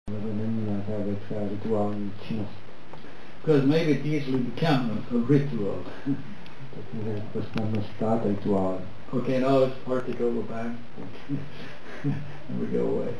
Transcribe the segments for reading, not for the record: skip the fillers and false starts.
Because maybe it easily become a ritual. Okay, now it's particle go back. And we go away.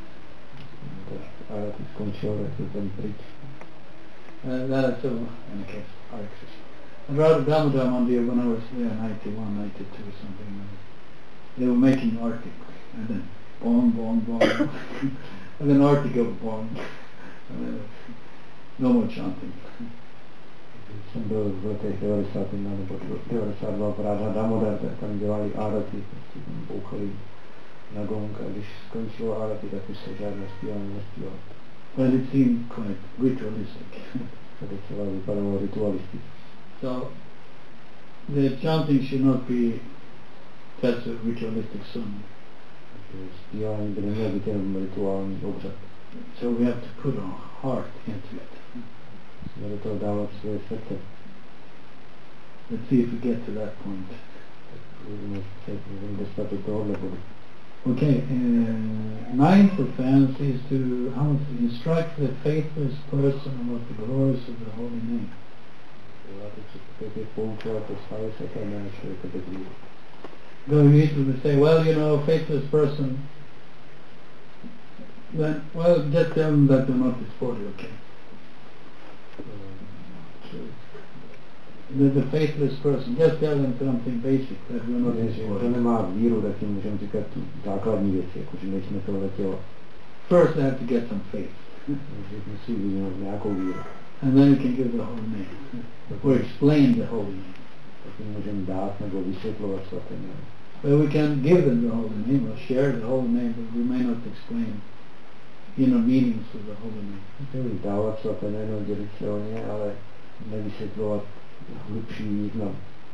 That's so, in case, I wrote a Damodar one day when I was there, 91, 92 something. They were making Arctic, and then boom, boom, boom, and then Arctic go boom, and then no more chanting. Jsem byl v letech 90. nebo 92 v Ráža Damodar, tam dělali árati, tam bouchali na gong a když skončilo árati, tak už se žádné zpívání nespívalo. But it seemed quite ritualistic. A to celé vypadalo ritualisticky. So the chanting should not be just a ritualistic song. Zpívání by nemělo být jenom rituální obřad. So we have to put our heart into it. Musíme do toho dávat svoje srdce. Let's see if we get to that point. Můžeme dostat do tohohle bodu. Okay, ninth offense is to instruct the faithless person about the glories of the holy name. Go easily say, well, you know, a faithless person, then, well, just tell them that they're not disorderly, okay? The faithless person, just tell them something basic, that we're not disorderly. Nemá víru, tak jim můžeme říkat tu základní věci, jako že nejsme tohle tělo. First they have to get some faith. Musí vyvinout nějakou víru. And then you can give the holy name, or explain the holy name. Tak jim můžeme dát nebo vysvětlovat svaté jméno. But we can give them the holy name, or share the holy name, but we may not explain inner meanings of the holy name. Můžeme dávat svaté jméno, dělit se o ně, ale nevysvětlovat hlubší význam.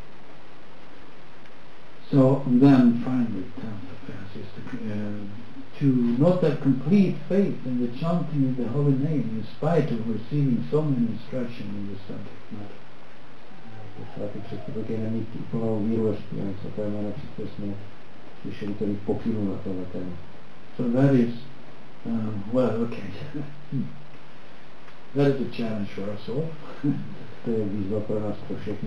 So then finally, tenth offense is to not have complete faith in the chanting of the holy name in spite of receiving so many instructions in the subject matter. Svatý přestupek je nemít úplnou víru ve zpívání svaté jméno, přesto jsme slyšeli tolik pokynů na tohle téma. So that is, well, okay. That is a challenge for us all. To je výzva pro nás pro všechny.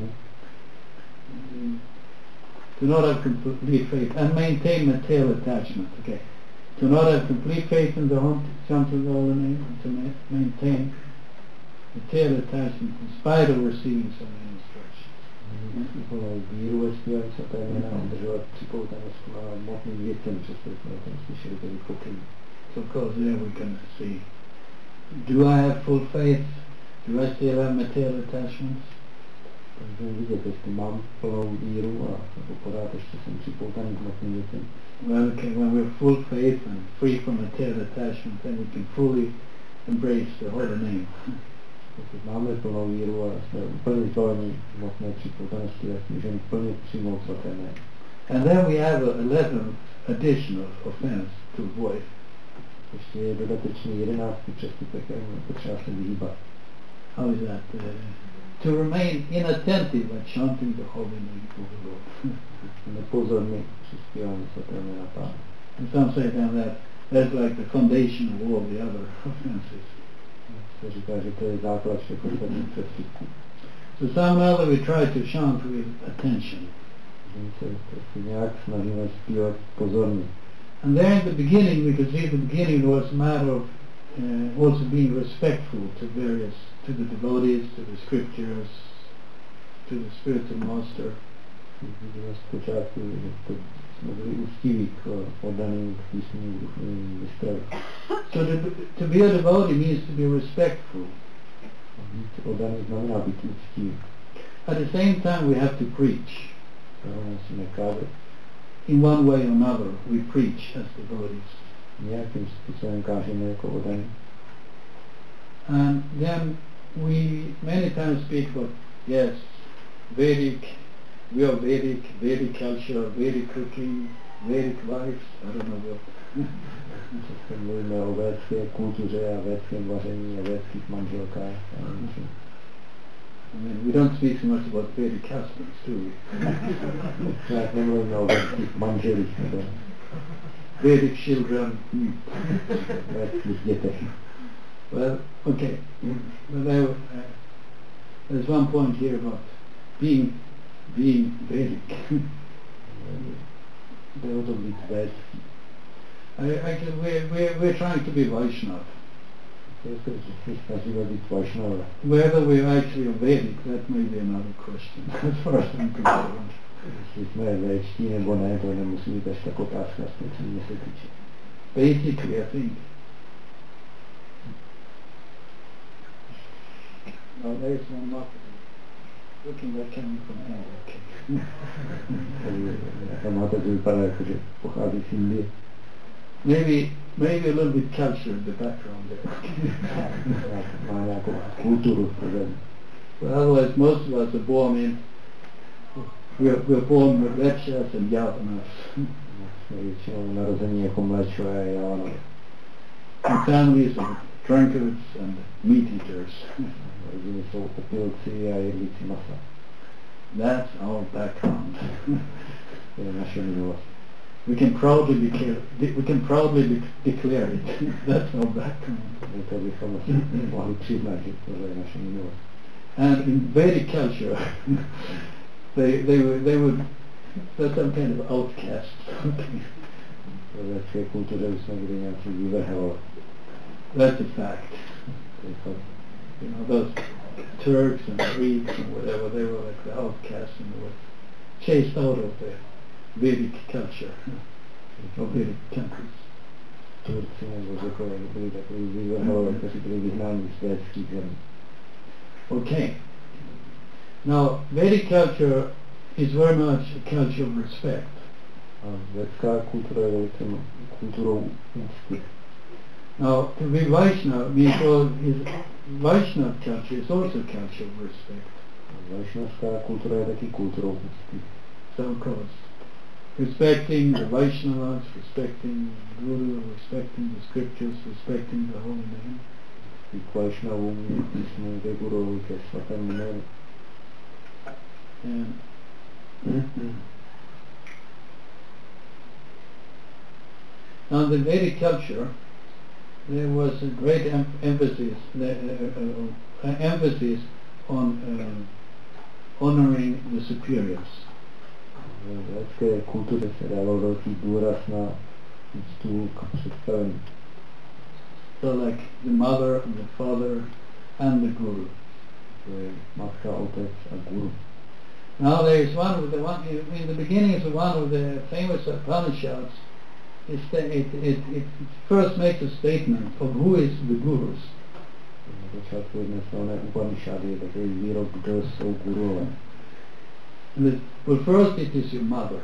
To not have complete faith and maintain material attachment. Okay. To not have complete faith in the chanting of the holy name, and to maintain material attachment in spite of receiving so many instructions. Úplnou víru ve zpívání svaté jména a udržovat připoutanost k hmotným věcem, přesto jsme o tom slyšeli tolik pokynů. So of course there we can see, do I have full faith? Do I still have material attachments? Můžeme vidět, jestli mám plnou víru a pořád ještě jsem připoutaný k hmotným věcem. Well, okay, when we're full faith and free from material attachment, then we can fully embrace the holy name. Pokud máme plnou víru a jsme úplně zbavení hmotné připoutanosti, tak můžeme plně přijmout svaté jméno. And then we have a 11th additional offense to avoid. Ještě je dodatečný 11. přestupek, kterému potřeba se vyhýbat. How is that? To remain inattentive at chanting the holy name of the Lord. Nepozorný při zpívání svaté jména Pána. And some say then that's like the foundation of all the other offenses. Se říká, že to je základ všech ostatních přestupků. So somehow we try to chant with attention. Se nějak snažíme zpívat pozorně. And there in the beginning, we could see the beginning was a matter of also being respectful to the devotees, to the scriptures, to the spiritual master. Vidíme zpočátku, že to jsme byli úctiví k oddaným k písním duchovním výstavě. So to be a devotee means to be respectful. Být oddaný znamená být úctivý. At the same time, we have to preach. Musíme kázat. In one way or another, we preach as devotees. Nějakým způsobem kážeme jako oddaní. And then we many times speak about, yes, Vedic, we are Vedic culture, Vedic cooking, Vedic life, I don't know what. Mluvíme o védské kultuře a védském vaření a védských manželkách. I mean, we don't speak so much about Vedic husbands, do we? Tak nemluvíme o védských manželích nebo Vedic children. védských dětech. Well, okay. But there's one point here about being Vedic. We're trying to be Vaishnava. Whether we're actually Vedic, that may be another question, as far as I'm concerned. Basically, I think. Now there's one marketing. Looking like coming from India. Maybe a little bit culture in the background there. But otherwise, most of us are born in. We're born with Lekshas and Yavanas. And families of drunkards and meat eaters. That's our background. We can proudly declare it. That's our background. And in Vedic culture, they would they're some kind of outcasts. That's a fact. You know, those Turks and Greeks and whatever, they were like the outcasts and they were chased out of the Vedic culture of Vedic countries. Okay. Now, Vedic culture is very much a culture of respect. Now, to be Vaishnava means Vaishnava culture is also a culture of respect. So, of course, respecting the Vaishnavas, respecting the Guru, respecting the scriptures, respecting the holy name. And now, in the Vedic culture, there was a great emphasis on honoring the superiors. So like the mother and the father and the guru. Now there is in the beginnings of one of the famous Upanishads, it first makes a statement of who is the gurus. Well, first it is your mother.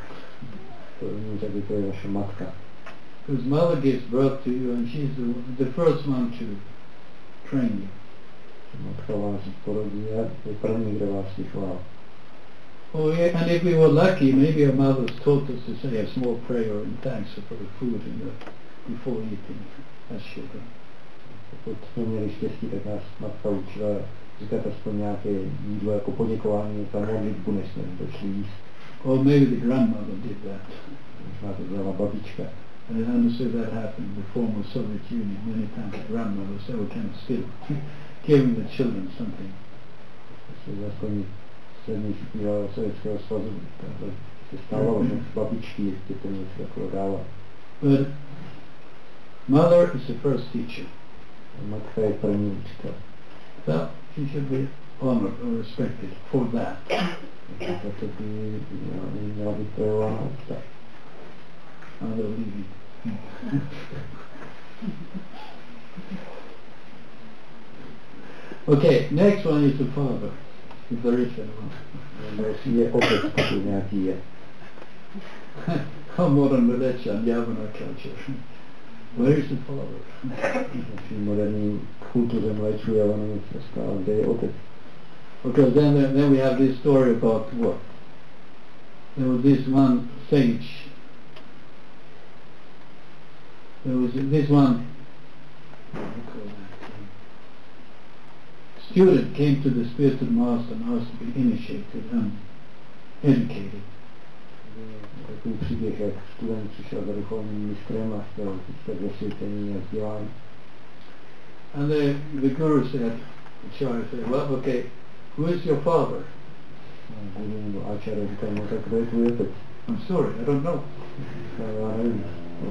Because mother gives birth to you and she's the first one to train you. Oh, yeah, and if we were lucky, maybe our mothers taught us to say a small prayer in thanks for the food before eating as children. Or maybe the grandmother did that. And I understood that happened in the former Soviet Union. Many times the grandmothers, they were kind of still giving the children something. But mother is the first teacher. So she should be honored or respected for that. Okay, next one is the father. If there is anyone. How modern religion, Yavana culture. Where is the father? Okay, then we have this story about what? There was this one sage. There was this one student came to the spiritual master and asked to be initiated and educated. And the guru said, the Acharya said, well, okay, who is your father? Guru Acharya říkal, no tak kdo je tvůj otec? I'm sorry, I don't know. Já nevím,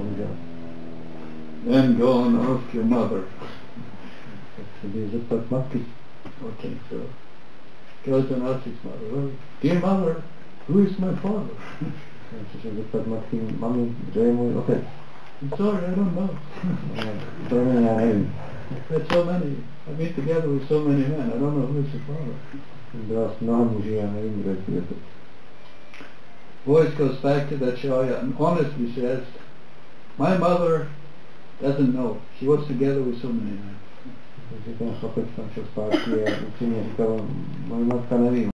Then go and ask your mother. tak se jde zeptat matky. Okay, so goes and asks his mother, well, dear mother, who is my father? Chce se zeptat matky, mami, kdo je můj otec? I'm sorry, I don't know. Promiň, já nevím. There's so many. I've been together with so many men. I don't know who is the father. Byla s mnoha muži, já nevím, kdo je tvůj otec. Voice goes back to the Acharya and honestly says, my mother doesn't know. She was together with so many men. Takže ten chlapec tam šel zpátky a upřímně říkal, moje matka neví.